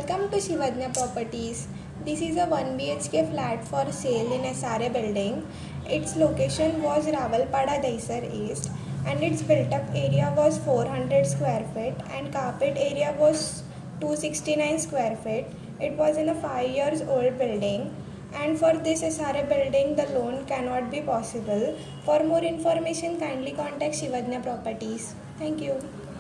Welcome to Shivadnya Properties. This is a 1 BHK flat for sale in SRA building. Its location was Rawalpada, Daisar East, and its built up area was 400 square feet and carpet area was 269 square feet. It was in a 5 years old building, and for this SRA building the loan cannot be possible. For more information kindly contact Shivadnya Properties. Thank you.